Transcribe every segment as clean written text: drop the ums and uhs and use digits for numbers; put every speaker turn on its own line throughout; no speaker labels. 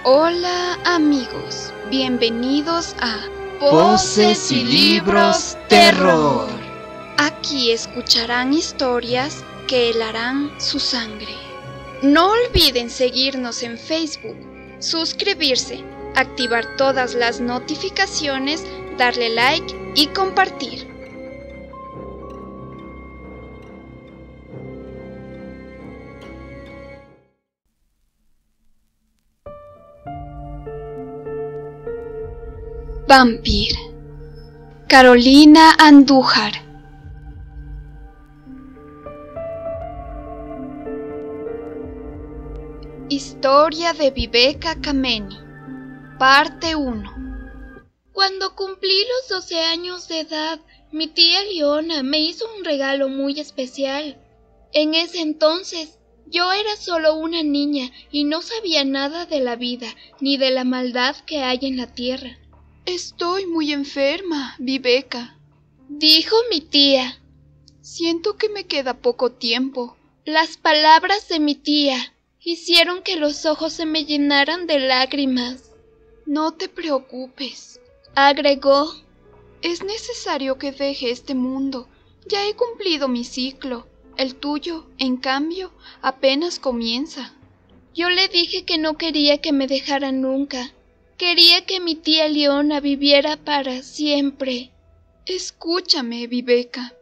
Hola amigos, bienvenidos a
Voces y Libros Terror.
Aquí escucharán historias que helarán su sangre. No olviden seguirnos en Facebook, suscribirse, activar todas las notificaciones, darle like y compartir. Vampir, Carolina Andújar. Historia de Viveka Kameni, parte 1.
Cuando cumplí los 12 años de edad, mi tía Leona me hizo un regalo muy especial. En ese entonces, yo era solo una niña y no sabía nada de la vida ni de la maldad que hay en la tierra.
Estoy muy enferma, Viveka,
dijo mi tía.
Siento que me queda poco tiempo.
Las palabras de mi tía hicieron que los ojos se me llenaran de lágrimas.
No te preocupes,
agregó.
Es necesario que deje este mundo. Ya he cumplido mi ciclo. El tuyo, en cambio, apenas comienza.
Yo le dije que no quería que me dejara nunca. Quería que mi tía Leona viviera para siempre.
Escúchame, Viveka,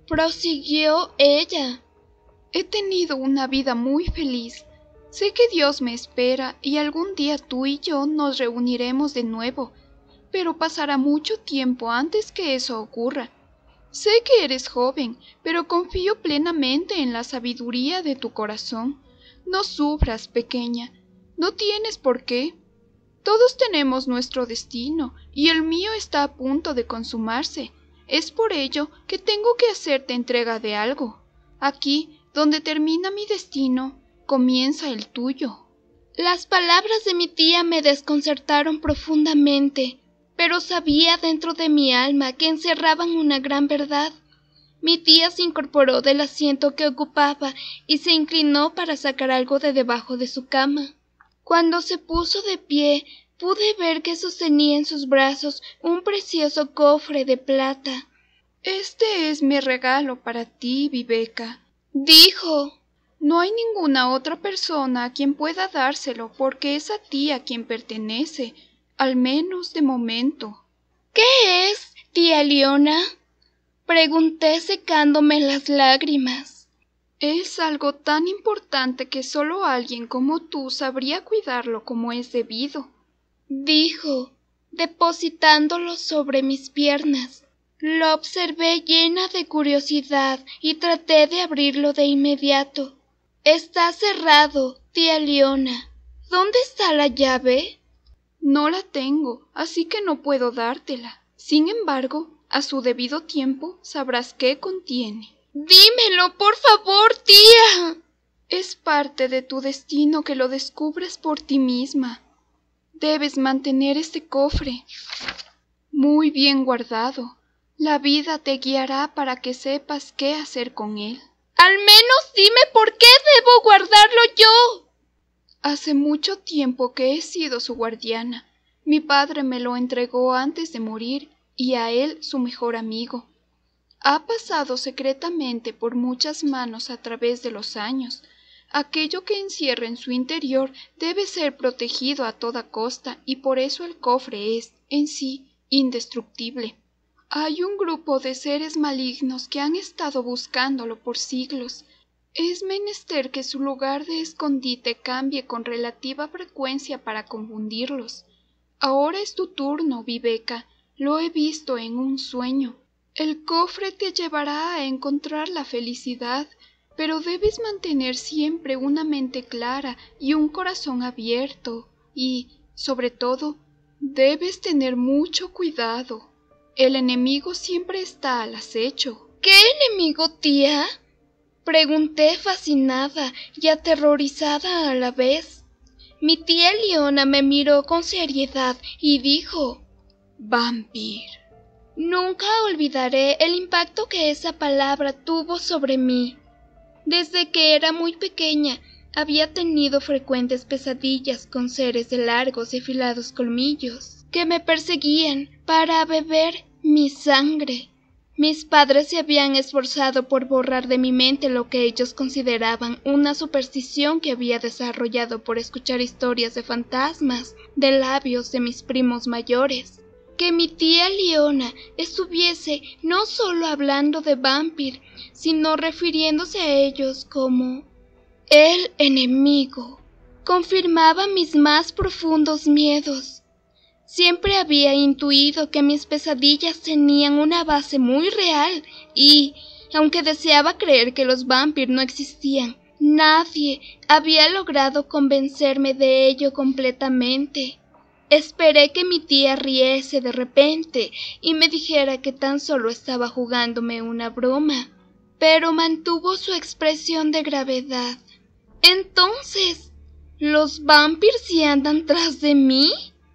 prosiguió ella.
He tenido una vida muy feliz. Sé que Dios me espera y algún día tú y yo nos reuniremos de nuevo, pero pasará mucho tiempo antes que eso ocurra. Sé que eres joven, pero confío plenamente en la sabiduría de tu corazón. No sufras, pequeña. No tienes por qué. Todos tenemos nuestro destino, y el mío está a punto de consumarse. Es por ello que tengo que hacerte entrega de algo. Aquí, donde termina mi destino, comienza el tuyo.
Las palabras de mi tía me desconcertaron profundamente, pero sabía dentro de mi alma que encerraban una gran verdad. Mi tía se incorporó del asiento que ocupaba y se inclinó para sacar algo de debajo de su cama. Cuando se puso de pie, pude ver que sostenía en sus brazos un precioso cofre de plata.
Este es mi regalo para ti, Viveka,
dijo.
No hay ninguna otra persona a quien pueda dárselo porque es a ti a quien pertenece, al menos de momento.
¿Qué es, tía Leona? Pregunté secándome las lágrimas.
Es algo tan importante que solo alguien como tú sabría cuidarlo como es debido,
dijo, depositándolo sobre mis piernas. Lo observé llena de curiosidad y traté de abrirlo de inmediato. Está cerrado, tía Leona. ¿Dónde está la llave?
No la tengo, así que no puedo dártela. Sin embargo, a su debido tiempo sabrás qué contiene.
Dímelo, por favor, tía.
Es parte de tu destino que lo descubres por ti misma. Debes mantener este cofre muy bien guardado. La vida te guiará para que sepas qué hacer con él.
Al menos dime por qué debo guardarlo yo.
Hace mucho tiempo que he sido su guardiana. Mi padre me lo entregó antes de morir y a él su mejor amigo. Ha pasado secretamente por muchas manos a través de los años. Aquello que encierra en su interior debe ser protegido a toda costa y por eso el cofre es, en sí, indestructible. Hay un grupo de seres malignos que han estado buscándolo por siglos. Es menester que su lugar de escondite cambie con relativa frecuencia para confundirlos. Ahora es tu turno, Viveka. Lo he visto en un sueño. El cofre te llevará a encontrar la felicidad, pero debes mantener siempre una mente clara y un corazón abierto y, sobre todo, debes tener mucho cuidado. El enemigo siempre está al acecho.
¿Qué enemigo, tía? Pregunté fascinada y aterrorizada a la vez. Mi tía Leona me miró con seriedad y dijo:
Vampir.
Nunca olvidaré el impacto que esa palabra tuvo sobre mí. Desde que era muy pequeña, había tenido frecuentes pesadillas con seres de largos y afilados colmillos que me perseguían para beber mi sangre. Mis padres se habían esforzado por borrar de mi mente lo que ellos consideraban una superstición que había desarrollado por escuchar historias de fantasmas de labios de mis primos mayores. Que mi tía Leona estuviese no solo hablando de Vampir, sino refiriéndose a ellos como el enemigo, confirmaba mis más profundos miedos. Siempre había intuido que mis pesadillas tenían una base muy real y, aunque deseaba creer que los vampiros no existían, nadie había logrado convencerme de ello completamente. Esperé que mi tía riese de repente y me dijera que tan solo estaba jugándome una broma, pero mantuvo su expresión de gravedad. Entonces, ¿los vampiros sí andan tras de mí?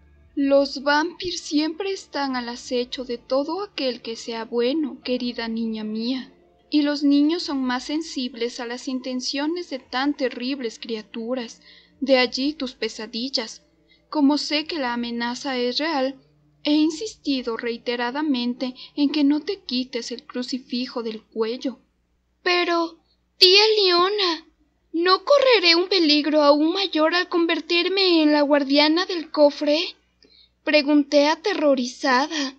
Los vampiros siempre están al acecho de todo aquel que sea bueno, querida niña mía, y los niños son más sensibles a las intenciones de tan terribles criaturas, de allí tus pesadillas. Como sé que la amenaza es real, he insistido reiteradamente en que no te quites el crucifijo del cuello.
Pero, tía Leona, ¿no correré un peligro aún mayor al convertirme en la guardiana del cofre? Pregunté aterrorizada.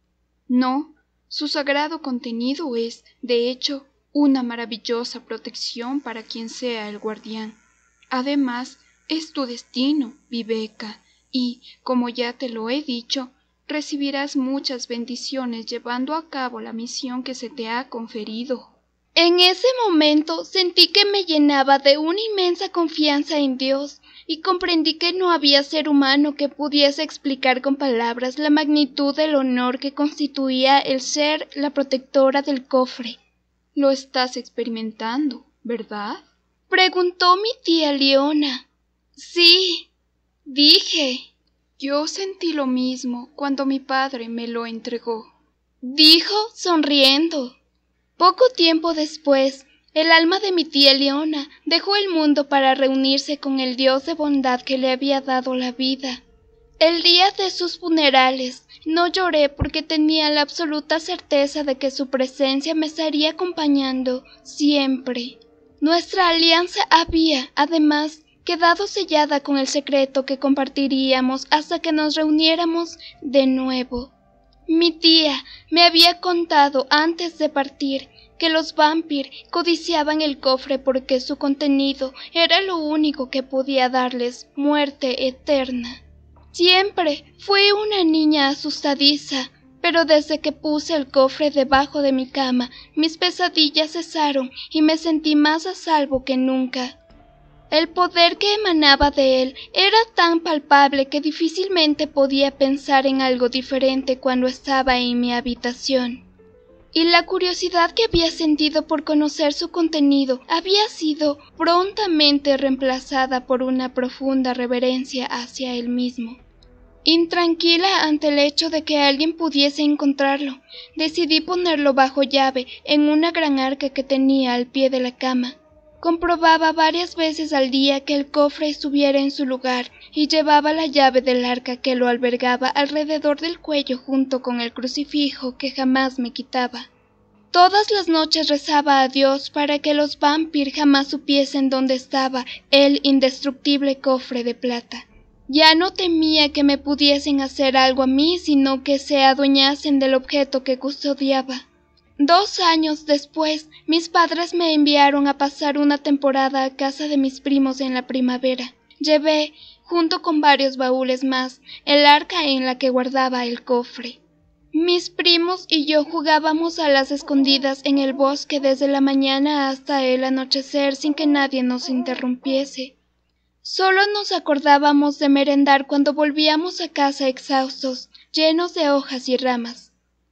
No, su sagrado contenido es, de hecho, una maravillosa protección para quien sea el guardián. Además, es tu destino, Viveca, y, como ya te lo he dicho, recibirás muchas bendiciones llevando a cabo la misión que se te ha conferido.
En ese momento sentí que me llenaba de una inmensa confianza en Dios y comprendí que no había ser humano que pudiese explicar con palabras la magnitud del honor que constituía el ser la protectora del cofre.
Lo estás experimentando, ¿verdad?
Preguntó mi tía Leona. Sí, dije.
Yo sentí lo mismo cuando mi padre me lo entregó,
dijo sonriendo. Poco tiempo después, el alma de mi tía Leona dejó el mundo para reunirse con el Dios de bondad que le había dado la vida. El día de sus funerales no lloré porque tenía la absoluta certeza de que su presencia me estaría acompañando siempre. Nuestra alianza había, además, quedado sellada con el secreto que compartiríamos hasta que nos reuniéramos de nuevo. Mi tía me había contado antes de partir que los vampiros codiciaban el cofre porque su contenido era lo único que podía darles muerte eterna. Siempre fui una niña asustadiza, pero desde que puse el cofre debajo de mi cama, mis pesadillas cesaron y me sentí más a salvo que nunca. El poder que emanaba de él era tan palpable que difícilmente podía pensar en algo diferente cuando estaba en mi habitación. Y la curiosidad que había sentido por conocer su contenido había sido prontamente reemplazada por una profunda reverencia hacia él mismo. Intranquila ante el hecho de que alguien pudiese encontrarlo, decidí ponerlo bajo llave en una gran arca que tenía al pie de la cama. Comprobaba varias veces al día que el cofre estuviera en su lugar y llevaba la llave del arca que lo albergaba alrededor del cuello junto con el crucifijo que jamás me quitaba. Todas las noches rezaba a Dios para que los vampiros jamás supiesen dónde estaba el indestructible cofre de plata. Ya no temía que me pudiesen hacer algo a mí, sino que se adueñasen del objeto que custodiaba. 2 años después, mis padres me enviaron a pasar una temporada a casa de mis primos en la primavera. Llevé, junto con varios baúles más, el arca en la que guardaba el cofre. Mis primos y yo jugábamos a las escondidas en el bosque desde la mañana hasta el anochecer sin que nadie nos interrumpiese. Solo nos acordábamos de merendar cuando volvíamos a casa exhaustos, llenos de hojas y ramas.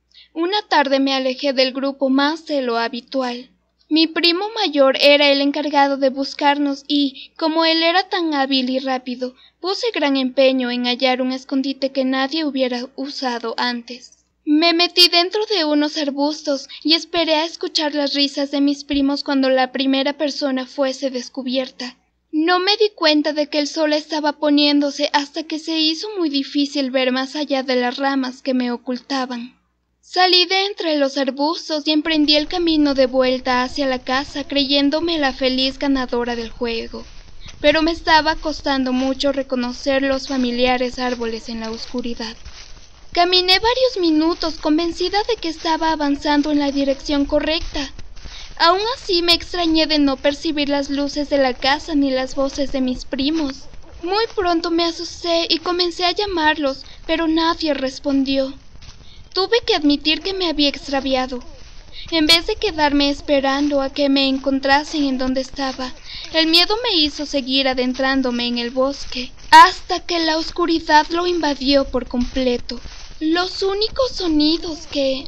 Una tarde me alejé del grupo más de lo habitual. Mi primo mayor era el encargado de buscarnos y, como él era tan hábil y rápido, puse gran empeño en hallar un escondite que nadie hubiera usado antes. Me metí dentro de unos arbustos y esperé a escuchar las risas de mis primos cuando la primera persona fuese descubierta. No me di cuenta de que el sol estaba poniéndose hasta que se hizo muy difícil ver más allá de las ramas que me ocultaban. Salí de entre los arbustos y emprendí el camino de vuelta hacia la casa creyéndome la feliz ganadora del juego. Pero me estaba costando mucho reconocer los familiares árboles en la oscuridad. Caminé varios minutos convencida de que estaba avanzando en la dirección correcta. Aún así me extrañé de no percibir las luces de la casa ni las voces de mis primos. Muy pronto me asusté y comencé a llamarlos, pero nadie respondió. Tuve que admitir que me había extraviado. En vez de quedarme esperando a que me encontrasen en donde estaba, el miedo me hizo seguir adentrándome en el bosque, hasta que la oscuridad lo invadió por completo. Los únicos sonidos que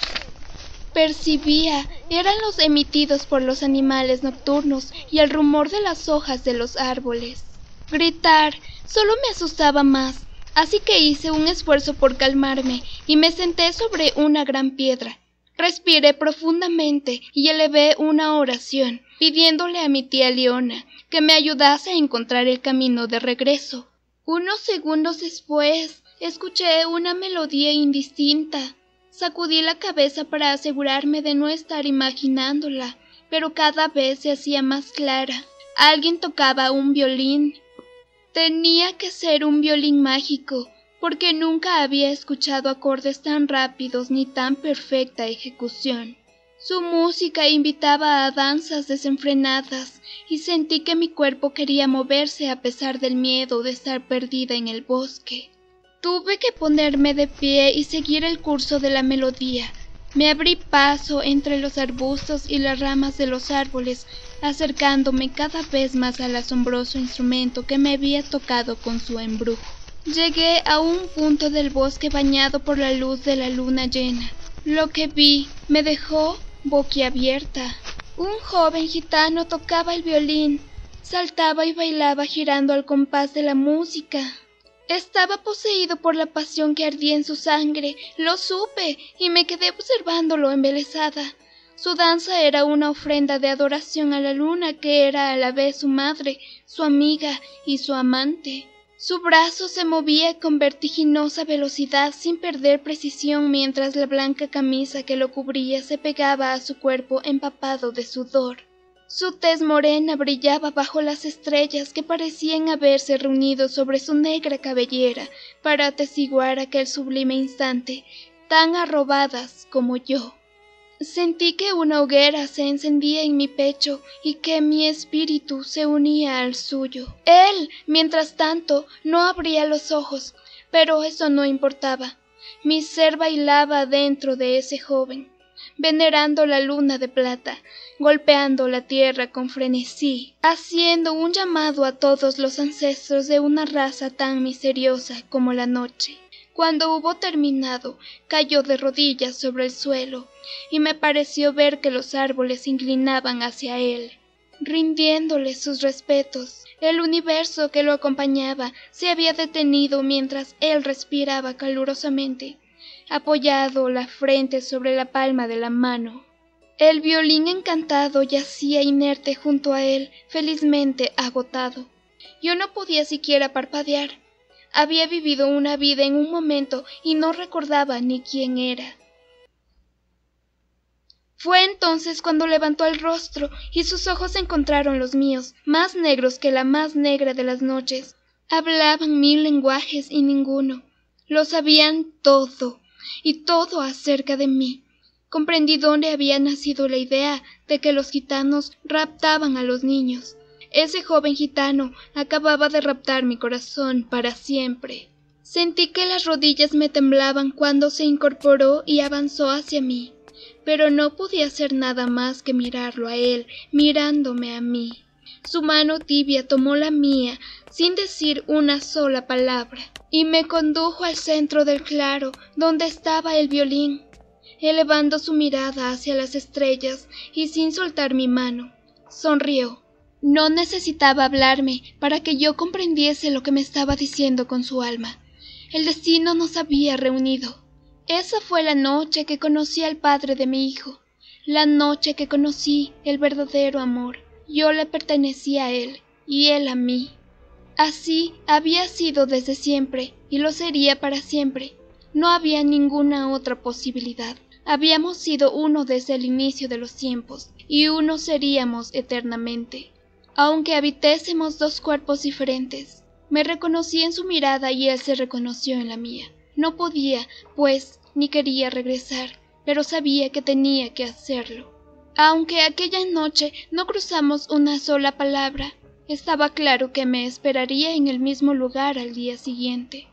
percibía eran los emitidos por los animales nocturnos y el rumor de las hojas de los árboles. Gritar solo me asustaba más, así que hice un esfuerzo por calmarme y me senté sobre una gran piedra. Respiré profundamente y elevé una oración, pidiéndole a mi tía Leona que me ayudase a encontrar el camino de regreso. Unos segundos después, escuché una melodía indistinta. Sacudí la cabeza para asegurarme de no estar imaginándola, pero cada vez se hacía más clara. Alguien tocaba un violín. Tenía que ser un violín mágico, porque nunca había escuchado acordes tan rápidos ni tan perfecta ejecución. Su música invitaba a danzas desenfrenadas y sentí que mi cuerpo quería moverse a pesar del miedo de estar perdida en el bosque. Tuve que ponerme de pie y seguir el curso de la melodía. Me abrí paso entre los arbustos y las ramas de los árboles, acercándome cada vez más al asombroso instrumento que me había tocado con su embrujo. Llegué a un punto del bosque bañado por la luz de la luna llena. Lo que vi me dejó boquiabierta. Un joven gitano tocaba el violín, saltaba y bailaba girando al compás de la música. Estaba poseído por la pasión que ardía en su sangre, lo supe y me quedé observándolo embelesada. Su danza era una ofrenda de adoración a la luna que era a la vez su madre, su amiga y su amante. Su brazo se movía con vertiginosa velocidad sin perder precisión mientras la blanca camisa que lo cubría se pegaba a su cuerpo empapado de sudor. Su tez morena brillaba bajo las estrellas que parecían haberse reunido sobre su negra cabellera para atestiguar aquel sublime instante, tan arrobadas como yo. Sentí que una hoguera se encendía en mi pecho y que mi espíritu se unía al suyo. Él, mientras tanto, no abría los ojos, pero eso no importaba. Mi ser bailaba dentro de ese joven, venerando la luna de plata, golpeando la tierra con frenesí, haciendo un llamado a todos los ancestros de una raza tan misteriosa como la noche. Cuando hubo terminado, cayó de rodillas sobre el suelo, y me pareció ver que los árboles se inclinaban hacia él, rindiéndole sus respetos. El universo que lo acompañaba se había detenido mientras él respiraba calurosamente, apoyado la frente sobre la palma de la mano. El violín encantado yacía inerte junto a él, felizmente agotado. Yo no podía siquiera parpadear. Había vivido una vida en un momento y no recordaba ni quién era. Fue entonces cuando levantó el rostro y sus ojos encontraron los míos, más negros que la más negra de las noches. Hablaban 1000 lenguajes y ninguno. Lo sabían todo, y todo acerca de mí. Comprendí dónde había nacido la idea de que los gitanos raptaban a los niños. Ese joven gitano acababa de raptar mi corazón para siempre. Sentí que las rodillas me temblaban cuando se incorporó y avanzó hacia mí, pero no podía hacer nada más que mirarlo a él, mirándome a mí. Su mano tibia tomó la mía sin decir una sola palabra, y me condujo al centro del claro, donde estaba el violín, elevando su mirada hacia las estrellas y sin soltar mi mano. Sonrió. No necesitaba hablarme para que yo comprendiese lo que me estaba diciendo con su alma. El destino nos había reunido. Esa fue la noche que conocí al padre de mi hijo, la noche que conocí el verdadero amor. Yo le pertenecía a él, y él a mí. Así había sido desde siempre, y lo sería para siempre. No había ninguna otra posibilidad. Habíamos sido uno desde el inicio de los tiempos, y uno seríamos eternamente. Aunque habitésemos dos cuerpos diferentes, me reconocí en su mirada y él se reconoció en la mía. No podía, pues, ni quería regresar, pero sabía que tenía que hacerlo. Aunque aquella noche no cruzamos una sola palabra, estaba claro que me esperaría en el mismo lugar al día siguiente.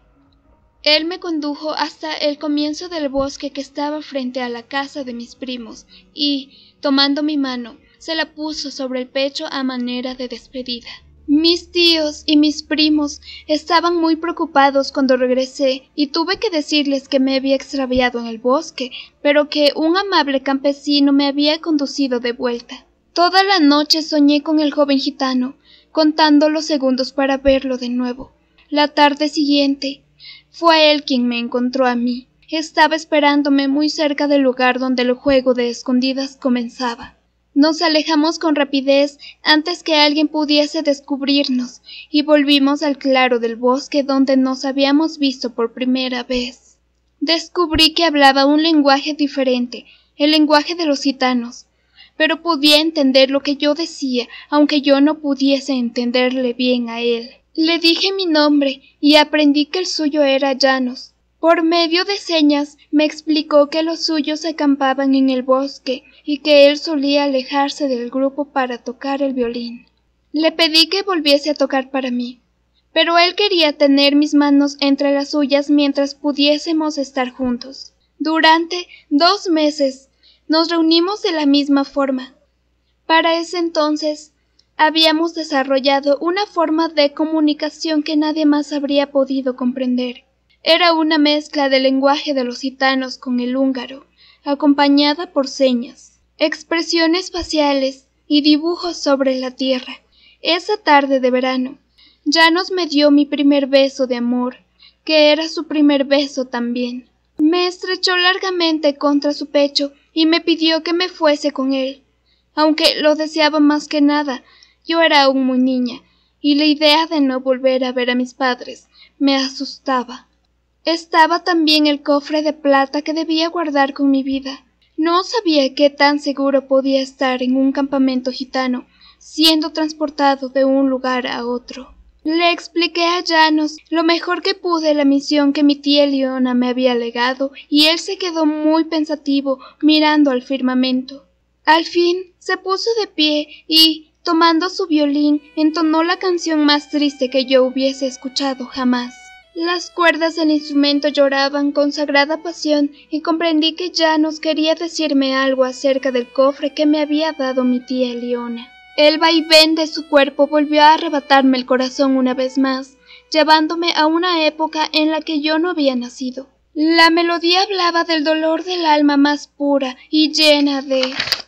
Él me condujo hasta el comienzo del bosque que estaba frente a la casa de mis primos y, tomando mi mano, se la puso sobre el pecho a manera de despedida. Mis tíos y mis primos estaban muy preocupados cuando regresé y tuve que decirles que me había extraviado en el bosque, pero que un amable campesino me había conducido de vuelta. Toda la noche soñé con el joven gitano, contando los segundos para verlo de nuevo. La tarde siguiente fue él quien me encontró a mí. Estaba esperándome muy cerca del lugar donde el juego de escondidas comenzaba. Nos alejamos con rapidez antes que alguien pudiese descubrirnos y volvimos al claro del bosque donde nos habíamos visto por primera vez. Descubrí que hablaba un lenguaje diferente, el lenguaje de los gitanos, pero podía entender lo que yo decía, aunque yo no pudiese entenderle bien a él. Le dije mi nombre y aprendí que el suyo era Janos. Por medio de señas me explicó que los suyos acampaban en el bosque y que él solía alejarse del grupo para tocar el violín. Le pedí que volviese a tocar para mí, pero él quería tener mis manos entre las suyas mientras pudiésemos estar juntos. Durante 2 meses nos reunimos de la misma forma. Para ese entonces habíamos desarrollado una forma de comunicación que nadie más habría podido comprender. Era una mezcla del lenguaje de los gitanos con el húngaro, acompañada por señas, expresiones faciales y dibujos sobre la tierra. Esa tarde de verano, Janos me dio mi primer beso de amor, que era su primer beso también. Me estrechó largamente contra su pecho y me pidió que me fuese con él. Aunque lo deseaba más que nada, yo era aún muy niña, y la idea de no volver a ver a mis padres me asustaba. Estaba también el cofre de plata que debía guardar con mi vida. No sabía qué tan seguro podía estar en un campamento gitano, siendo transportado de un lugar a otro. Le expliqué a Janos lo mejor que pude la misión que mi tía Leona me había legado, y él se quedó muy pensativo mirando al firmamento. Al fin se puso de pie y, tomando su violín, entonó la canción más triste que yo hubiese escuchado jamás. Las cuerdas del instrumento lloraban con sagrada pasión y comprendí que Janos quería decirme algo acerca del cofre que me había dado mi tía Leona. El vaivén de su cuerpo volvió a arrebatarme el corazón una vez más, llevándome a una época en la que yo no había nacido. La melodía hablaba del dolor del alma más pura y llena de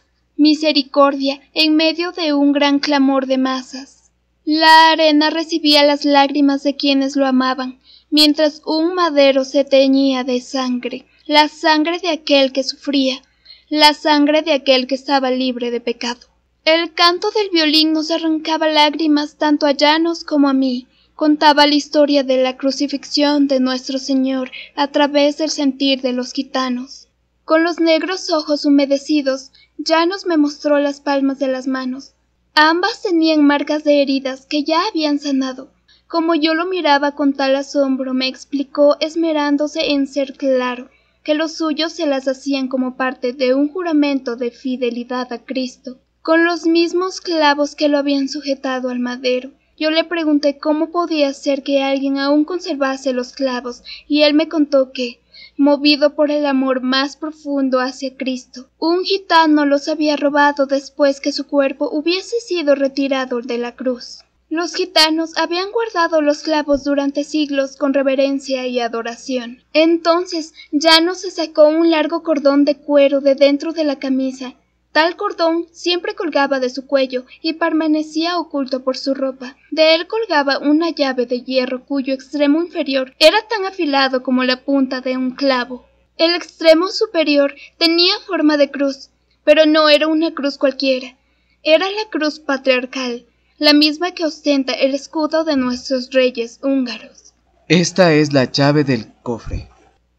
misericordia en medio de un gran clamor de masas. La arena recibía las lágrimas de quienes lo amaban, mientras un madero se teñía de sangre, la sangre de aquel que sufría, la sangre de aquel que estaba libre de pecado. El canto del violín nos arrancaba lágrimas tanto a Janos como a mí. Contaba la historia de la crucifixión de nuestro Señor a través del sentir de los gitanos. Con los negros ojos humedecidos, Janos me mostró las palmas de las manos. Ambas tenían marcas de heridas que ya habían sanado. Como yo lo miraba con tal asombro, me explicó, esmerándose en ser claro, que los suyos se las hacían como parte de un juramento de fidelidad a Cristo, con los mismos clavos que lo habían sujetado al madero. Yo le pregunté cómo podía ser que alguien aún conservase los clavos, y él me contó que, movido por el amor más profundo hacia Cristo, un gitano los había robado después que su cuerpo hubiese sido retirado de la cruz. Los gitanos habían guardado los clavos durante siglos con reverencia y adoración. Entonces Janos se sacó un largo cordón de cuero de dentro de la camisa. Tal cordón siempre colgaba de su cuello y permanecía oculto por su ropa. De él colgaba una llave de hierro cuyo extremo inferior era tan afilado como la punta de un clavo. El extremo superior tenía forma de cruz, pero no era una cruz cualquiera. Era la cruz patriarcal, la misma que ostenta el escudo de nuestros reyes húngaros.
Esta es la llave del cofre,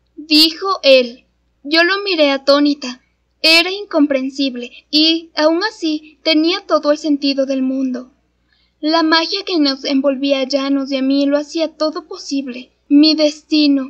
dijo él. Yo lo miré atónita. Era incomprensible y, aun así, tenía todo el sentido del mundo. La magia que nos envolvía a János y a mí lo hacía todo posible. Mi destino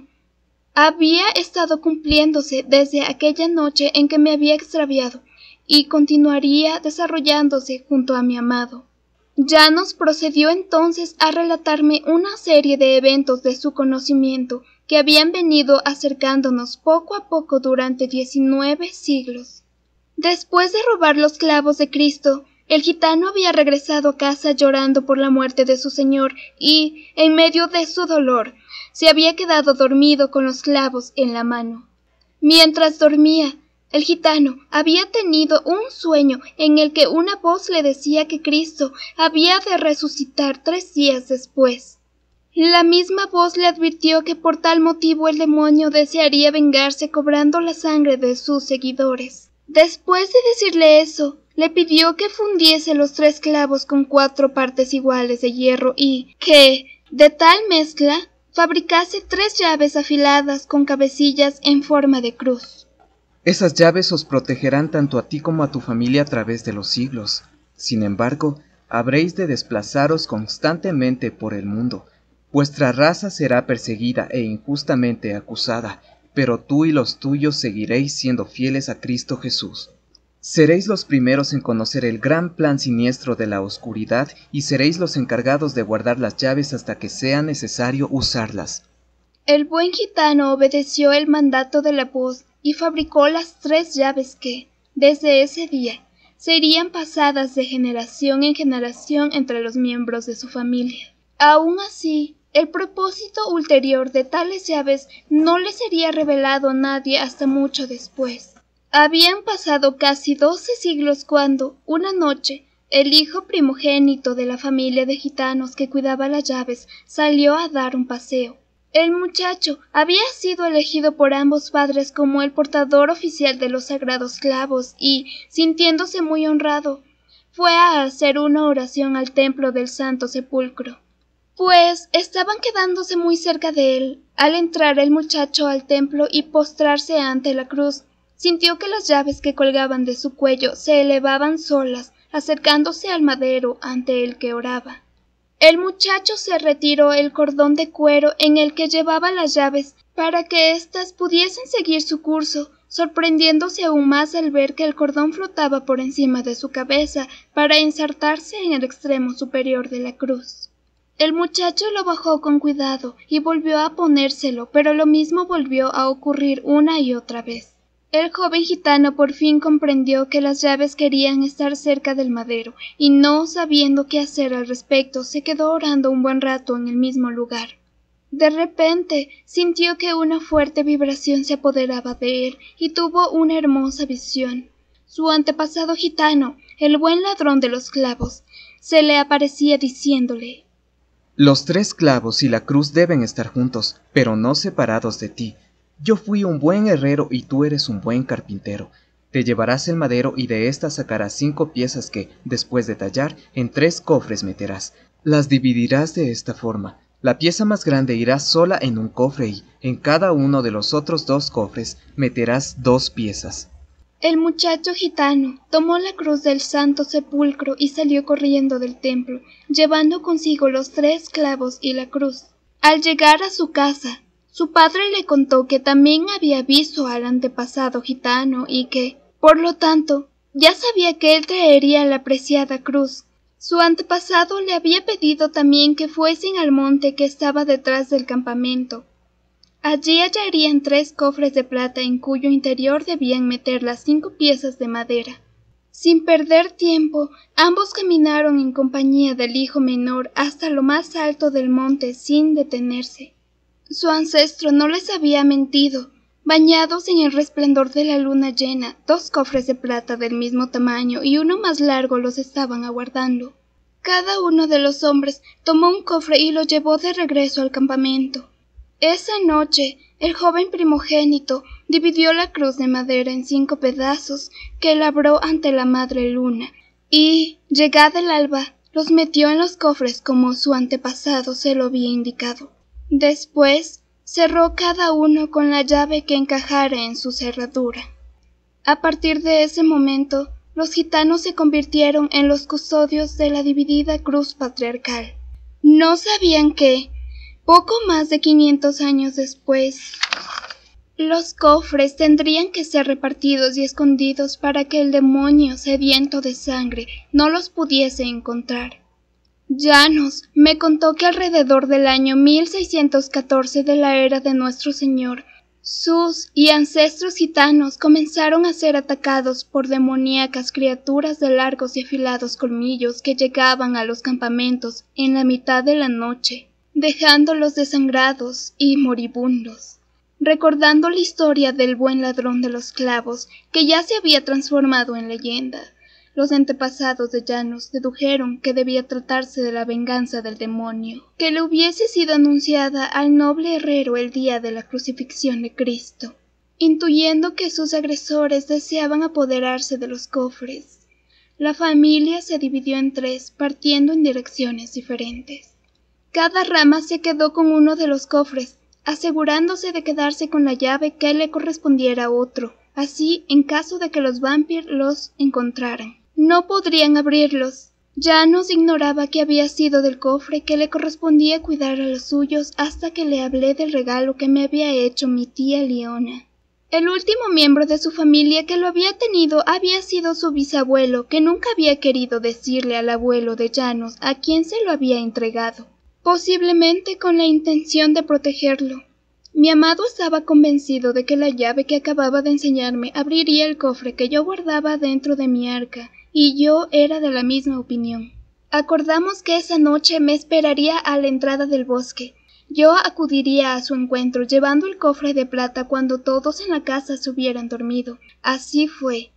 había estado cumpliéndose desde aquella noche en que me había extraviado y continuaría desarrollándose junto a mi amado. János procedió entonces a relatarme una serie de eventos de su conocimiento que habían venido acercándonos poco a poco durante 19 siglos. Después de robar los clavos de Cristo, el gitano había regresado a casa llorando por la muerte de su señor y, en medio de su dolor, se había quedado dormido con los clavos en la mano. Mientras dormía, el gitano había tenido un sueño en el que una voz le decía que Cristo había de resucitar 3 días después. La misma voz le advirtió que por tal motivo el demonio desearía vengarse cobrando la sangre de sus seguidores. Después de decirle eso, le pidió que fundiese los 3 clavos con 4 partes iguales de hierro y que, de tal mezcla, fabricase 3 llaves afiladas con cabecillas en forma de cruz.
Esas llaves os protegerán tanto a ti como a tu familia a través de los siglos. Sin embargo, habréis de desplazaros constantemente por el mundo. Vuestra raza será perseguida e injustamente acusada, pero tú y los tuyos seguiréis siendo fieles a Cristo Jesús. Seréis los primeros en conocer el gran plan siniestro de la oscuridad y seréis los encargados de guardar las llaves hasta que sea necesario usarlas.
El buen gitano obedeció el mandato de la voz y fabricó las 3 llaves que, desde ese día, serían pasadas de generación en generación entre los miembros de su familia. Aun así, el propósito ulterior de tales llaves no le sería revelado a nadie hasta mucho después. Habían pasado casi 12 siglos cuando, una noche, el hijo primogénito de la familia de gitanos que cuidaba las llaves salió a dar un paseo. El muchacho había sido elegido por ambos padres como el portador oficial de los sagrados clavos y, sintiéndose muy honrado, fue a hacer una oración al templo del Santo Sepulcro. Pues estaban quedándose muy cerca de él. Al entrar el muchacho al templo y postrarse ante la cruz, sintió que las llaves que colgaban de su cuello se elevaban solas, acercándose al madero ante el que oraba. El muchacho se retiró el cordón de cuero en el que llevaba las llaves para que éstas pudiesen seguir su curso, sorprendiéndose aún más al ver que el cordón flotaba por encima de su cabeza para ensartarse en el extremo superior de la cruz. El muchacho lo bajó con cuidado y volvió a ponérselo, pero lo mismo volvió a ocurrir una y otra vez. El joven gitano por fin comprendió que las llaves querían estar cerca del madero, y no sabiendo qué hacer al respecto, se quedó orando un buen rato en el mismo lugar. De repente sintió que una fuerte vibración se apoderaba de él, y tuvo una hermosa visión. Su antepasado gitano, el buen ladrón de los clavos, se le aparecía diciéndole:
Los 3 clavos y la cruz deben estar juntos, pero no separados de ti. Yo fui un buen herrero y tú eres un buen carpintero. Te llevarás el madero y de ésta sacarás 5 piezas que, después de tallar, en 3 cofres meterás. Las dividirás de esta forma. La pieza más grande irá sola en un cofre y, en cada uno de los otros 2 cofres, meterás 2 piezas.
El muchacho gitano tomó la cruz del Santo Sepulcro y salió corriendo del templo, llevando consigo los 3 clavos y la cruz. Al llegar a su casa, su padre le contó que también había visto al antepasado gitano y que, por lo tanto, ya sabía que él traería la preciada cruz. Su antepasado le había pedido también que fuesen al monte que estaba detrás del campamento. Allí hallarían 3 cofres de plata en cuyo interior debían meter las 5 piezas de madera. Sin perder tiempo, ambos caminaron en compañía del hijo menor hasta lo más alto del monte sin detenerse. Su ancestro no les había mentido. Bañados en el resplandor de la luna llena, 2 cofres de plata del mismo tamaño y uno más largo los estaban aguardando. Cada uno de los hombres tomó un cofre y lo llevó de regreso al campamento. Esa noche, el joven primogénito dividió la cruz de madera en 5 pedazos que labró ante la madre luna, y, llegada el alba, los metió en los cofres como su antepasado se lo había indicado. Después cerró cada uno con la llave que encajara en su cerradura. A partir de ese momento, los gitanos se convirtieron en los custodios de la dividida cruz patriarcal. No sabían que, poco más de 500 años después, los cofres tendrían que ser repartidos y escondidos para que el demonio sediento de sangre no los pudiese encontrar. Janos me contó que alrededor del año 1614 de la era de nuestro Señor, sus y ancestros gitanos comenzaron a ser atacados por demoníacas criaturas de largos y afilados colmillos que llegaban a los campamentos en la mitad de la noche, dejándolos desangrados y moribundos. Recordando la historia del buen ladrón de los clavos, que ya se había transformado en leyenda, los antepasados de Janos dedujeron que debía tratarse de la venganza del demonio, que le hubiese sido anunciada al noble herrero el día de la crucifixión de Cristo. Intuyendo que sus agresores deseaban apoderarse de los cofres, la familia se dividió en tres, partiendo en direcciones diferentes. Cada rama se quedó con uno de los cofres, asegurándose de quedarse con la llave que le correspondiera a otro, así en caso de que los vampiros los encontraran. No podrían abrirlos. Janos ignoraba qué había sido del cofre que le correspondía cuidar a los suyos hasta que le hablé del regalo que me había hecho mi tía Leona. El último miembro de su familia que lo había tenido había sido su bisabuelo, que nunca había querido decirle al abuelo de Janos a quien se lo había entregado, posiblemente con la intención de protegerlo. Mi amado estaba convencido de que la llave que acababa de enseñarme abriría el cofre que yo guardaba dentro de mi arca, y yo era de la misma opinión. Acordamos que esa noche me esperaría a la entrada del bosque. Yo acudiría a su encuentro llevando el cofre de plata cuando todos en la casa se hubieran dormido. Así fue.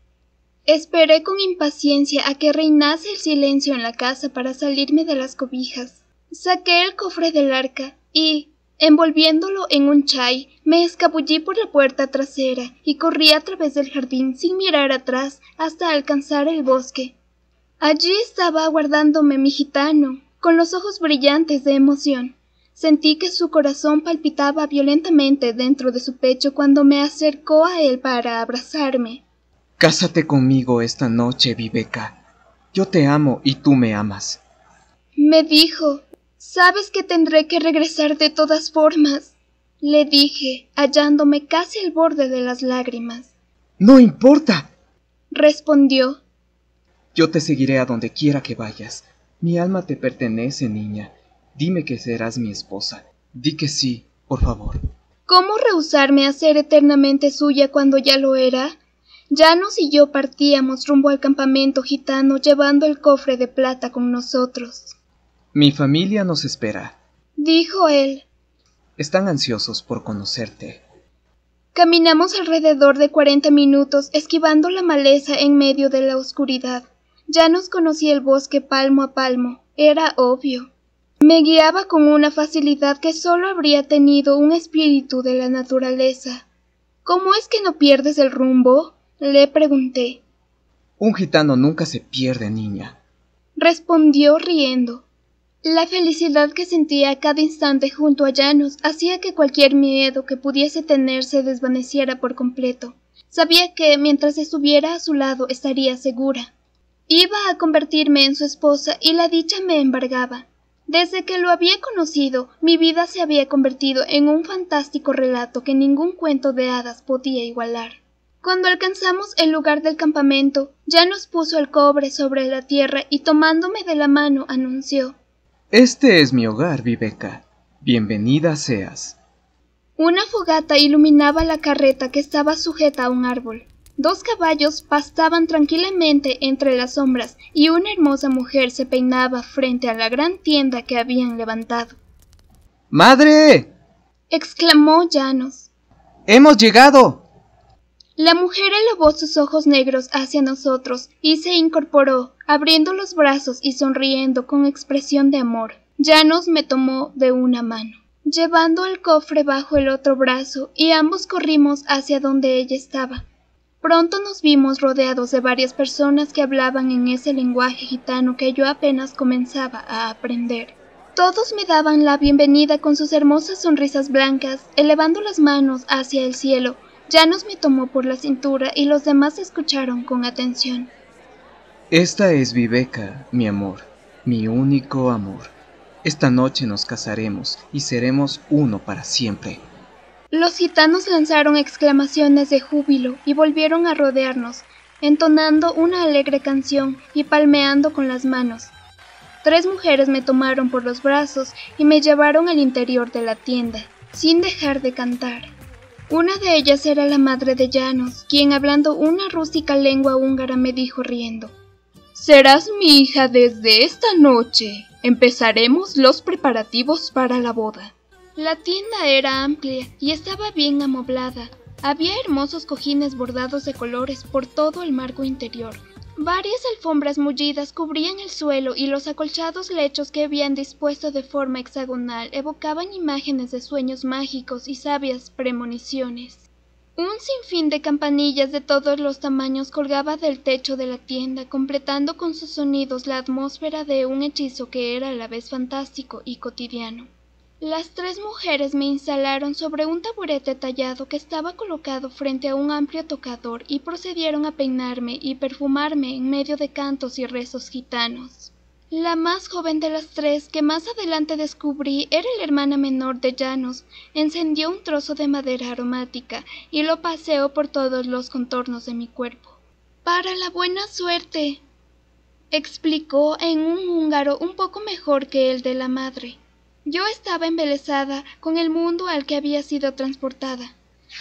Esperé con impaciencia a que reinase el silencio en la casa para salirme de las cobijas. Saqué el cofre del arca y, envolviéndolo en un chay, me escabullí por la puerta trasera y corrí a través del jardín sin mirar atrás hasta alcanzar el bosque. Allí estaba aguardándome mi gitano, con los ojos brillantes de emoción. Sentí que su corazón palpitaba violentamente dentro de su pecho cuando me acercó a él para abrazarme.
Cásate conmigo esta noche, Viveka. Yo te amo y tú me amas.
Me dijo. Sabes que tendré que regresar de todas formas, le dije, hallándome casi al borde de las lágrimas.
No importa,
respondió.
Yo te seguiré a donde quiera que vayas. Mi alma te pertenece, niña. Dime que serás mi esposa. Di que sí, por favor.
¿Cómo rehusarme a ser eternamente suya cuando ya lo era? Janos y yo partíamos rumbo al campamento gitano llevando el cofre de plata con nosotros.
Mi familia nos espera,
dijo él.
Están ansiosos por conocerte.
Caminamos alrededor de 40 minutos esquivando la maleza en medio de la oscuridad. Janos conocía el bosque palmo a palmo, era obvio. Me guiaba con una facilidad que solo habría tenido un espíritu de la naturaleza. ¿Cómo es que no pierdes el rumbo?, le pregunté.
Un gitano nunca se pierde, niña,
respondió riendo. La felicidad que sentía a cada instante junto a Janos hacía que cualquier miedo que pudiese tener se desvaneciera por completo. Sabía que, mientras estuviera a su lado, estaría segura. Iba a convertirme en su esposa y la dicha me embargaba. Desde que lo había conocido, mi vida se había convertido en un fantástico relato que ningún cuento de hadas podía igualar. Cuando alcanzamos el lugar del campamento, Janos puso el cobre sobre la tierra y tomándome de la mano anunció:
Este es mi hogar, Viveka. Bienvenida seas.
Una fogata iluminaba la carreta que estaba sujeta a un árbol. 2 caballos pastaban tranquilamente entre las sombras y una hermosa mujer se peinaba frente a la gran tienda que habían levantado.
¡Madre!,
exclamó Janos.
¡Hemos llegado!
La mujer elevó sus ojos negros hacia nosotros y se incorporó, abriendo los brazos y sonriendo con expresión de amor. Janos me tomó de una mano, llevando el cofre bajo el otro brazo, y ambos corrimos hacia donde ella estaba. Pronto nos vimos rodeados de varias personas que hablaban en ese lenguaje gitano que yo apenas comenzaba a aprender. Todos me daban la bienvenida con sus hermosas sonrisas blancas, elevando las manos hacia el cielo. Llanos me tomó por la cintura y los demás escucharon con atención.
Esta es Viveka, mi amor, mi único amor. Esta noche nos casaremos y seremos uno para siempre.
Los gitanos lanzaron exclamaciones de júbilo y volvieron a rodearnos, entonando una alegre canción y palmeando con las manos. 3 mujeres me tomaron por los brazos y me llevaron al interior de la tienda, sin dejar de cantar. Una de ellas era la madre de Llanos, quien hablando una rústica lengua húngara me dijo riendo: «Serás mi hija desde esta noche. Empezaremos los preparativos para la boda». La tienda era amplia y estaba bien amoblada. Había hermosos cojines bordados de colores por todo el marco interior. Varias alfombras mullidas cubrían el suelo y los acolchados lechos que habían dispuesto de forma hexagonal evocaban imágenes de sueños mágicos y sabias premoniciones. Un sinfín de campanillas de todos los tamaños colgaba del techo de la tienda, completando con sus sonidos la atmósfera de un hechizo que era a la vez fantástico y cotidiano. Las 3 mujeres me instalaron sobre un taburete tallado que estaba colocado frente a un amplio tocador y procedieron a peinarme y perfumarme en medio de cantos y rezos gitanos. La más joven de las 3, que más adelante descubrí era la hermana menor de Llanos, encendió un trozo de madera aromática y lo paseó por todos los contornos de mi cuerpo. «Para la buena suerte», explicó en un húngaro un poco mejor que el de la madre. Yo estaba embelesada con el mundo al que había sido transportada.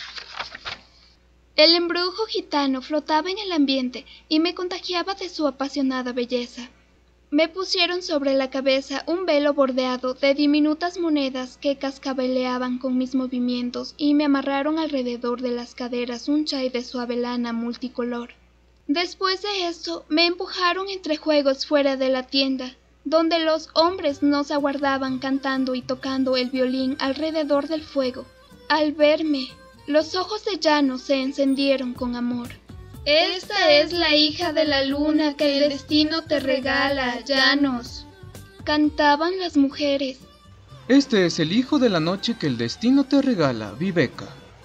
El embrujo gitano flotaba en el ambiente y me contagiaba de su apasionada belleza. Me pusieron sobre la cabeza un velo bordeado de diminutas monedas que cascabeleaban con mis movimientos y me amarraron alrededor de las caderas un chai de suave lana multicolor. Después de esto, me empujaron entre juegos fuera de la tienda, donde los hombres nos aguardaban cantando y tocando el violín alrededor del fuego. Al verme, los ojos de Llanos se encendieron con amor. «Esta es la hija de la luna que el destino te regala, Llanos», cantaban las mujeres.
Este es el hijo de la noche que el destino te regala, Viveka.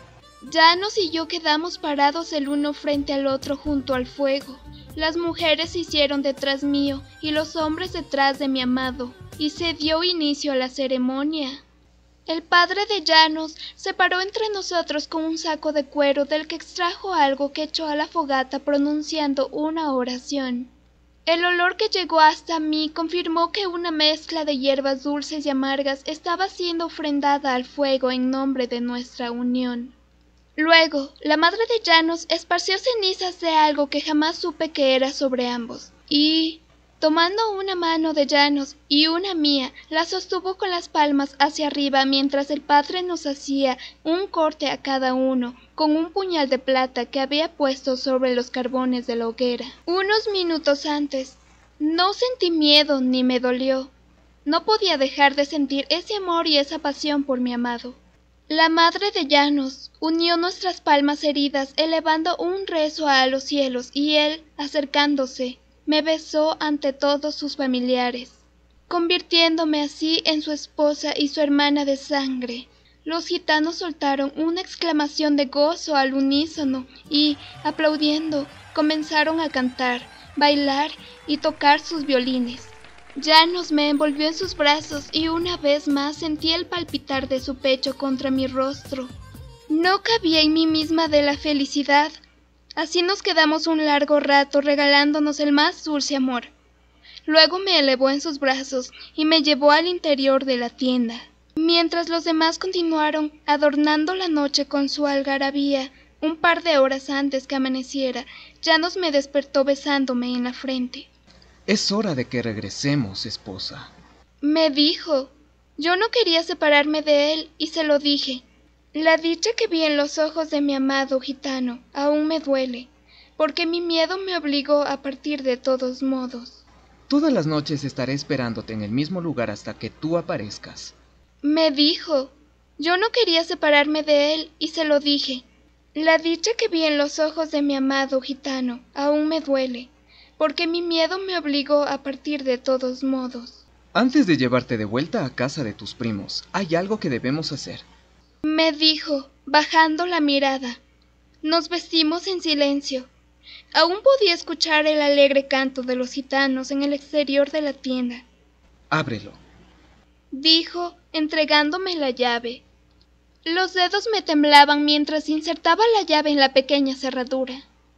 Llanos y yo quedamos parados el uno frente al otro junto al fuego. Las mujeres se hicieron detrás mío y los hombres detrás de mi amado, y se dio inicio a la ceremonia. El padre de Llanos se paró entre nosotros con un saco de cuero del que extrajo algo que echó a la fogata pronunciando una oración. El olor que llegó hasta mí confirmó que una mezcla de hierbas dulces y amargas estaba siendo ofrendada al fuego en nombre de nuestra unión. Luego, la madre de Llanos esparció cenizas de algo que jamás supe que era sobre ambos, y, tomando una mano de Llanos y una mía, la sostuvo con las palmas hacia arriba mientras el padre nos hacía un corte a cada uno con un puñal de plata que había puesto sobre los carbones de la hoguera. Unos minutos antes, no sentí miedo ni me dolió. No podía dejar de sentir ese amor y esa pasión por mi amado. La madre de Llanos unió nuestras palmas heridas elevando un rezo a los cielos y él, acercándose, me besó ante todos sus familiares, convirtiéndome así en su esposa y su hermana de sangre. Los gitanos soltaron una exclamación de gozo al unísono y, aplaudiendo, comenzaron a cantar, bailar y tocar sus violines. Llanos me envolvió en sus brazos y una vez más sentí el palpitar de su pecho contra mi rostro. No cabía en mí misma de la felicidad. Así nos quedamos un largo rato regalándonos el más dulce amor. Luego me elevó en sus brazos y me llevó al interior de la tienda. Mientras los demás continuaron adornando la noche con su algarabía, un par de horas antes que amaneciera, Llanos me despertó besándome en la frente.
Es hora de que regresemos, esposa,
me dijo. Yo no quería separarme de él y se lo dije. La dicha que vi en los ojos de mi amado gitano aún me duele, porque mi miedo me obligó a partir de todos modos.
Todas las noches estaré esperándote en el mismo lugar hasta que tú aparezcas,
me dijo. Yo no quería separarme de él y se lo dije. La dicha que vi en los ojos de mi amado gitano aún me duele, porque mi miedo me obligó a partir de todos modos.
Antes de llevarte de vuelta a casa de tus primos, hay algo que debemos hacer.
Me dijo, bajando la mirada. Nos vestimos en silencio. Aún podía escuchar el alegre canto de los gitanos en el exterior de la tienda.
Ábrelo,
Dijo, entregándome la llave. Los dedos me temblaban mientras insertaba la llave en la pequeña cerradura.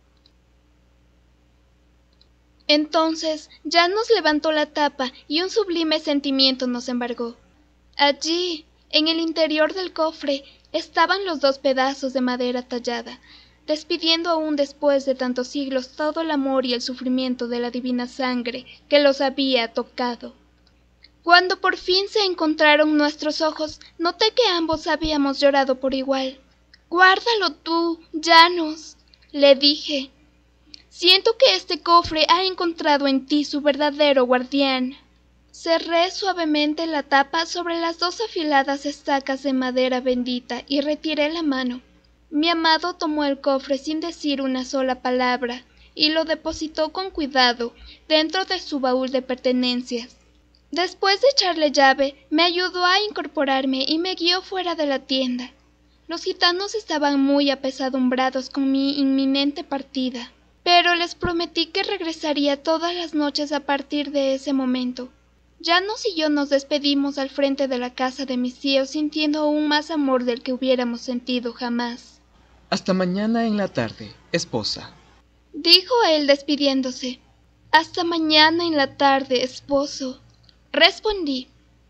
Entonces Janos levantó la tapa y un sublime sentimiento nos embargó. Allí, en el interior del cofre, estaban los 2 pedazos de madera tallada, despidiendo aún después de tantos siglos todo el amor y el sufrimiento de la divina sangre que los había tocado. Cuando por fin se encontraron nuestros ojos, noté que ambos habíamos llorado por igual. «Guárdalo tú, Janos», le dije. «Siento que este cofre ha encontrado en ti su verdadero guardián». Cerré suavemente la tapa sobre las 2 afiladas estacas de madera bendita y retiré la mano. Mi amado tomó el cofre sin decir una sola palabra y lo depositó con cuidado dentro de su baúl de pertenencias. Después de echarle llave, me ayudó a incorporarme y me guió fuera de la tienda. Los gitanos estaban muy apesadumbrados con mi inminente partida, pero les prometí que regresaría todas las noches a partir de ese momento. Janos y yo nos despedimos al frente de la casa de mis tíos sintiendo aún más amor del que hubiéramos sentido jamás.
Hasta mañana en la tarde, esposa,
dijo él despidiéndose. Hasta mañana en la tarde, esposo, respondí.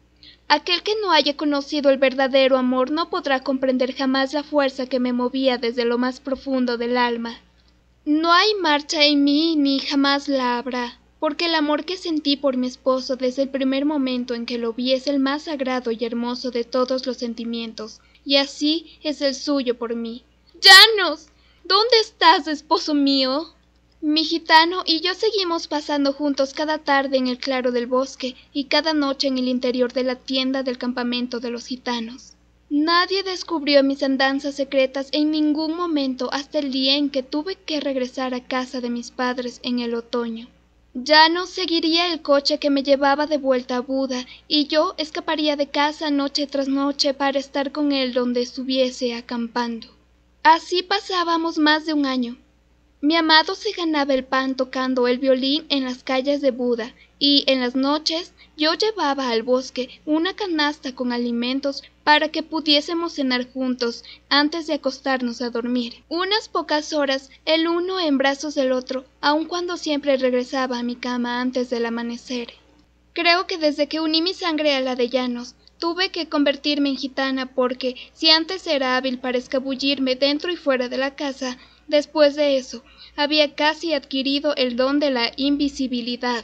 Aquel que no haya conocido el verdadero amor no podrá comprender jamás la fuerza que me movía desde lo más profundo del alma. No hay marcha en mí ni jamás la habrá, porque el amor que sentí por mi esposo desde el primer momento en que lo vi es el más sagrado y hermoso de todos los sentimientos, y así es el suyo por mí. ¡Janos! ¿Dónde estás, esposo mío? Mi gitano y yo seguimos pasando juntos cada tarde en el claro del bosque y cada noche en el interior de la tienda del campamento de los gitanos. Nadie descubrió mis andanzas secretas en ningún momento hasta el día en que tuve que regresar a casa de mis padres en el otoño. Janos seguiría el coche que me llevaba de vuelta a Buda y yo escaparía de casa noche tras noche para estar con él donde estuviese acampando. Así pasábamos más de un año. Mi amado se ganaba el pan tocando el violín en las calles de Buda y en las noches yo llevaba al bosque una canasta con alimentos para que pudiésemos cenar juntos antes de acostarnos a dormir. Unas pocas horas el uno en brazos del otro, aun cuando siempre regresaba a mi cama antes del amanecer. Creo que desde que uní mi sangre a la de Janos, tuve que convertirme en gitana porque, si antes era hábil para escabullirme dentro y fuera de la casa, después de eso, había casi adquirido el don de la invisibilidad.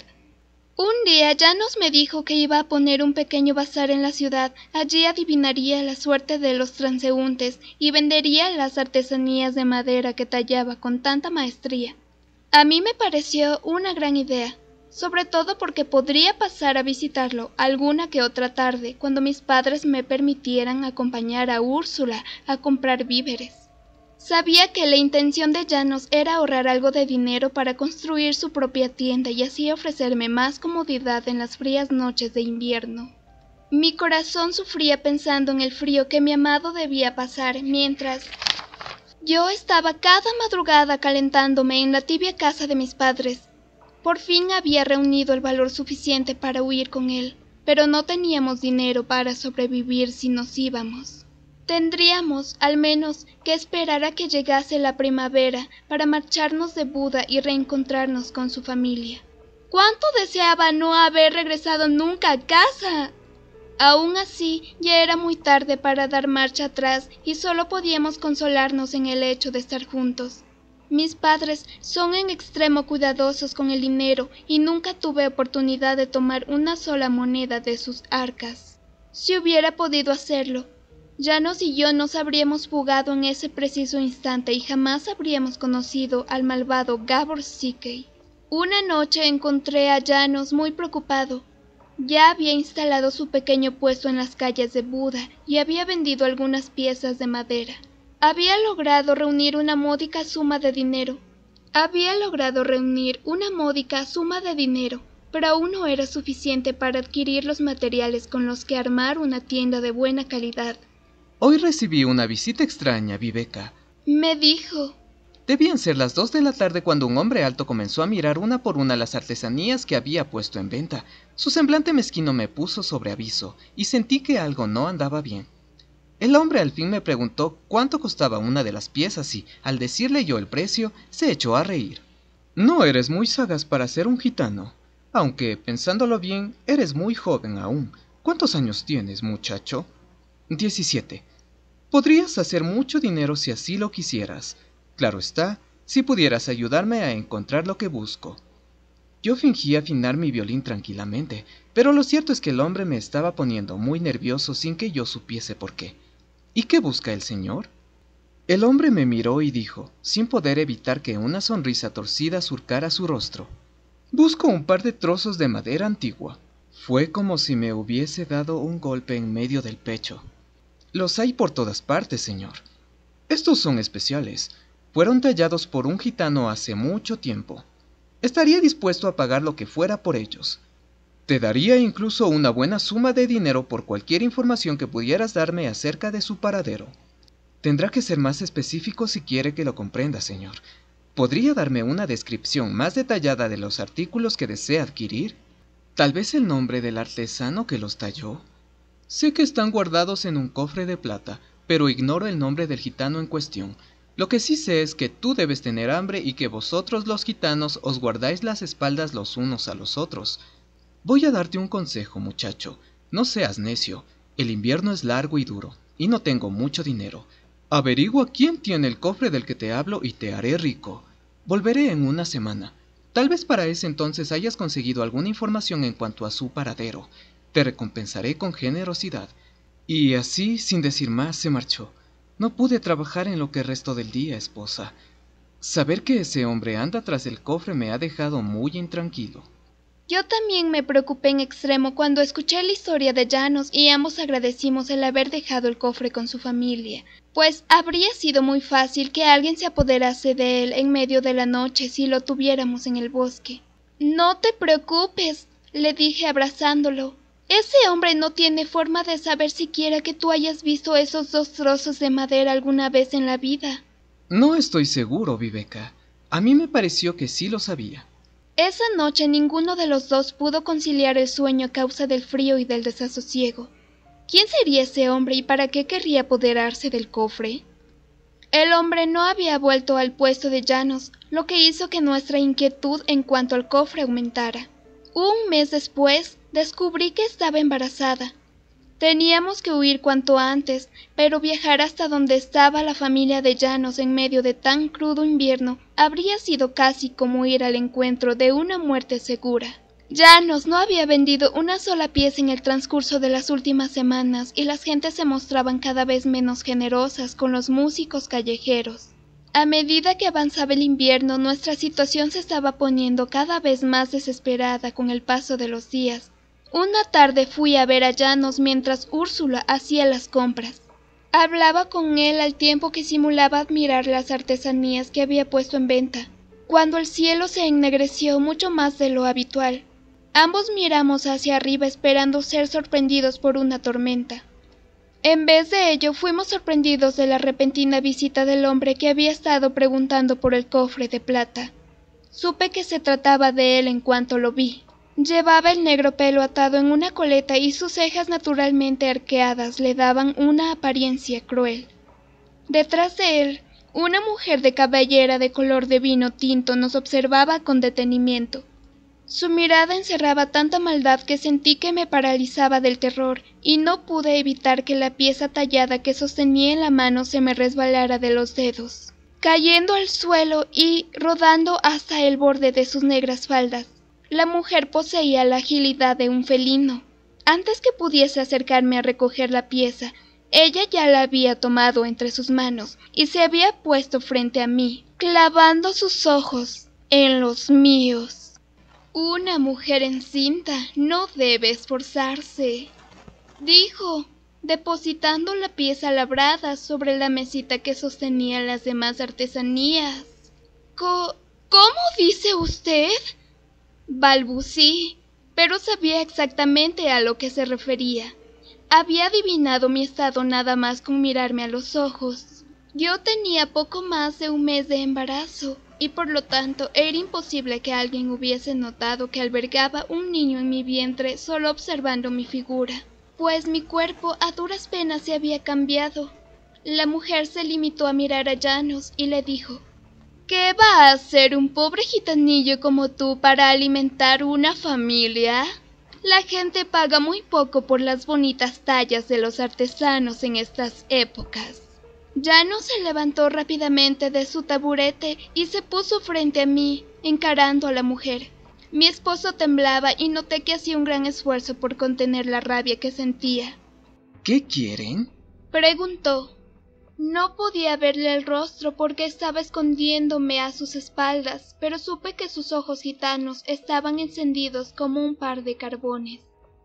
Un día Janos me dijo que iba a poner un pequeño bazar en la ciudad. Allí adivinaría la suerte de los transeúntes y vendería las artesanías de madera que tallaba con tanta maestría. A mí me pareció una gran idea, sobre todo porque podría pasar a visitarlo alguna que otra tarde cuando mis padres me permitieran acompañar a Úrsula a comprar víveres. Sabía que la intención de Janos era ahorrar algo de dinero para construir su propia tienda y así ofrecerme más comodidad en las frías noches de invierno. Mi corazón sufría pensando en el frío que mi amado debía pasar mientras yo estaba cada madrugada calentándome en la tibia casa de mis padres. Por fin había reunido el valor suficiente para huir con él, pero no teníamos dinero para sobrevivir si nos íbamos. Tendríamos, al menos, que esperar a que llegase la primavera para marcharnos de Buda y reencontrarnos con su familia. ¡Cuánto deseaba no haber regresado nunca a casa! Aún así, ya era muy tarde para dar marcha atrás y solo podíamos consolarnos en el hecho de estar juntos. Mis padres son en extremo cuidadosos con el dinero y nunca tuve oportunidad de tomar una sola moneda de sus arcas. Si hubiera podido hacerlo, Janos y yo nos habríamos fugado en ese preciso instante y jamás habríamos conocido al malvado Gabor Sikei. Una noche encontré a Janos muy preocupado. Ya había instalado su pequeño puesto en las calles de Buda y había vendido algunas piezas de madera. Había logrado reunir una módica suma de dinero, pero aún no era suficiente para adquirir los materiales con los que armar una tienda de buena calidad.
Hoy recibí una visita extraña, Viveka,
me dijo.
Debían ser las 2 de la tarde cuando un hombre alto comenzó a mirar una por una las artesanías que había puesto en venta. Su semblante mezquino me puso sobre aviso y sentí que algo no andaba bien. El hombre al fin me preguntó cuánto costaba una de las piezas y, al decirle yo el precio, se echó a reír. No eres muy sagaz para ser un gitano, aunque, pensándolo bien, eres muy joven aún. ¿Cuántos años tienes, muchacho? 17. Podrías hacer mucho dinero si así lo quisieras. Claro está, si pudieras ayudarme a encontrar lo que busco. Yo fingí afinar mi violín tranquilamente, pero lo cierto es que el hombre me estaba poniendo muy nervioso sin que yo supiese por qué. ¿Y qué busca el señor? El hombre me miró y dijo, sin poder evitar que una sonrisa torcida surcara su rostro: busco un par de trozos de madera antigua. Fue como si me hubiese dado un golpe en medio del pecho. Los hay por todas partes, señor. Estos son especiales. Fueron tallados por un gitano hace mucho tiempo. Estaría dispuesto a pagar lo que fuera por ellos. Te daría incluso una buena suma de dinero por cualquier información que pudieras darme acerca de su paradero. Tendrá que ser más específico si quiere que lo comprenda, señor. ¿Podría darme una descripción más detallada de los artículos que desea adquirir? ¿Tal vez el nombre del artesano que los talló? Sé que están guardados en un cofre de plata, pero ignoro el nombre del gitano en cuestión. Lo que sí sé es que tú debes tener hambre y que vosotros los gitanos os guardáis las espaldas los unos a los otros. Voy a darte un consejo, muchacho. No seas necio. El invierno es largo y duro, y no tengo mucho dinero. Averigua quién tiene el cofre del que te hablo y te haré rico. Volveré en una semana. Tal vez para ese entonces hayas conseguido alguna información en cuanto a su paradero. Te recompensaré con generosidad. Y así, sin decir más, se marchó. No pude trabajar en lo que restó del día, esposa. Saber que ese hombre anda tras el cofre me ha dejado muy intranquilo.
Yo también me preocupé en extremo cuando escuché la historia de Janos y ambos agradecimos el haber dejado el cofre con su familia, pues habría sido muy fácil que alguien se apoderase de él en medio de la noche si lo tuviéramos en el bosque. No te preocupes, le dije abrazándolo. Ese hombre no tiene forma de saber siquiera que tú hayas visto esos 2 trozos de madera alguna vez en la vida.
No estoy seguro, Viveka. A mí me pareció que sí lo sabía.
Esa noche ninguno de los dos pudo conciliar el sueño a causa del frío y del desasosiego. ¿Quién sería ese hombre y para qué querría apoderarse del cofre? El hombre no había vuelto al puesto de Janos, lo que hizo que nuestra inquietud en cuanto al cofre aumentara. Un mes después, descubrí que estaba embarazada. Teníamos que huir cuanto antes, pero viajar hasta donde estaba la familia de Janos en medio de tan crudo invierno habría sido casi como ir al encuentro de una muerte segura. Janos no había vendido una sola pieza en el transcurso de las últimas semanas y las gentes se mostraban cada vez menos generosas con los músicos callejeros. A medida que avanzaba el invierno, nuestra situación se estaba poniendo cada vez más desesperada con el paso de los días. Una tarde fui a ver a Janos mientras Úrsula hacía las compras. Hablaba con él al tiempo que simulaba admirar las artesanías que había puesto en venta, cuando el cielo se ennegreció mucho más de lo habitual. Ambos miramos hacia arriba esperando ser sorprendidos por una tormenta. En vez de ello, fuimos sorprendidos de la repentina visita del hombre que había estado preguntando por el cofre de plata. Supe que se trataba de él en cuanto lo vi. Llevaba el negro pelo atado en una coleta y sus cejas naturalmente arqueadas le daban una apariencia cruel. Detrás de él, una mujer de cabellera de color de vino tinto nos observaba con detenimiento. Su mirada encerraba tanta maldad que sentí que me paralizaba del terror y no pude evitar que la pieza tallada que sostenía en la mano se me resbalara de los dedos, cayendo al suelo y rodando hasta el borde de sus negras faldas. La mujer poseía la agilidad de un felino. Antes que pudiese acercarme a recoger la pieza, ella ya la había tomado entre sus manos y se había puesto frente a mí, clavando sus ojos en los míos. Una mujer encinta no debe esforzarse, dijo. depositando la pieza labrada sobre la mesita que sostenía las demás artesanías. ¿Cómo dice usted? Balbucí, pero sabía exactamente a lo que se refería. Había adivinado mi estado nada más con mirarme a los ojos. Yo tenía poco más de un mes de embarazo, y por lo tanto era imposible que alguien hubiese notado que albergaba un niño en mi vientre solo observando mi figura, pues mi cuerpo a duras penas se había cambiado. La mujer se limitó a mirar a Janos y le dijo: ¿Qué va a hacer un pobre gitanillo como tú para alimentar una familia? La gente paga muy poco por las bonitas tallas de los artesanos en estas épocas. Janos se levantó rápidamente de su taburete y se puso frente a mí, encarando a la mujer. Mi esposo temblaba y noté que hacía un gran esfuerzo por contener la rabia que sentía.
¿Qué quieren?,
preguntó. No podía verle el rostro porque estaba escondiéndome a sus espaldas, pero supe que sus ojos gitanos estaban encendidos como un par de carbones.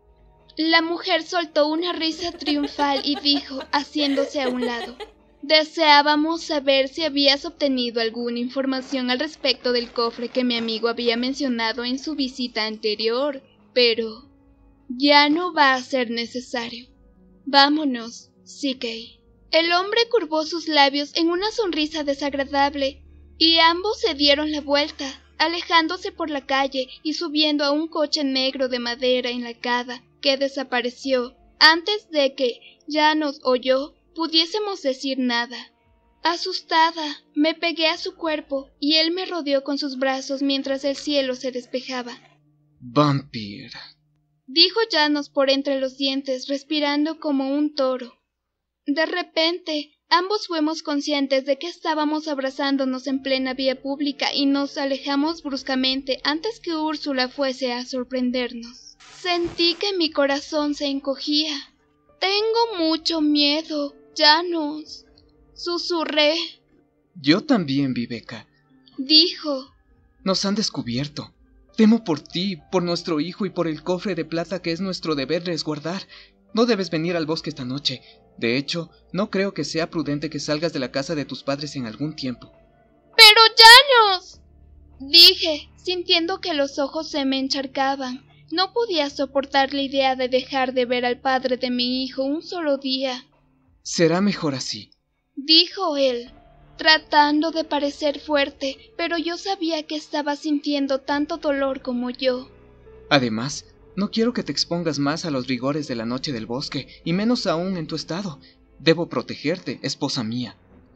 La mujer soltó una risa triunfal y dijo, haciéndose a un lado: Deseábamos saber si habías obtenido alguna información al respecto del cofre que mi amigo había mencionado en su visita anterior, pero ya no va a ser necesario. Vámonos, C.K. El hombre curvó sus labios en una sonrisa desagradable, y ambos se dieron la vuelta, alejándose por la calle y subiendo a un coche negro de madera enlacada, que desapareció antes de que Janos o yo pudiésemos decir nada. Asustada, me pegué a su cuerpo y él me rodeó con sus brazos mientras el cielo se despejaba.
«Vampir»,
dijo Janos por entre los dientes, respirando como un toro. De repente, ambos fuimos conscientes de que estábamos abrazándonos en plena vía pública y nos alejamos bruscamente antes que Úrsula fuese a sorprendernos. Sentí que mi corazón se encogía. «Tengo mucho miedo, Janos», susurré.
«Yo también, Viveka»,
dijo.
«Nos han descubierto. Temo por ti, por nuestro hijo y por el cofre de plata que es nuestro deber resguardar. No debes venir al bosque esta noche. De hecho, no creo que sea prudente que salgas de la casa de tus padres en algún tiempo».
«¡Pero Janos!», dije, sintiendo que los ojos se me encharcaban. No podía soportar la idea de dejar de ver al padre de mi hijo un solo día.
«Será mejor así»,
dijo él, tratando de parecer fuerte, pero yo sabía que estaba sintiendo tanto dolor como yo.
«Además, no quiero que te expongas más a los rigores de la noche del bosque, y menos aún en tu estado. Debo protegerte, esposa mía».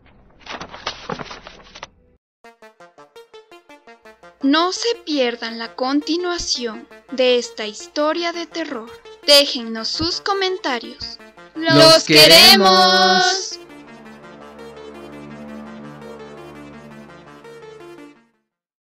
No se pierdan la continuación de esta historia de terror. Déjennos sus comentarios.
¡Los queremos!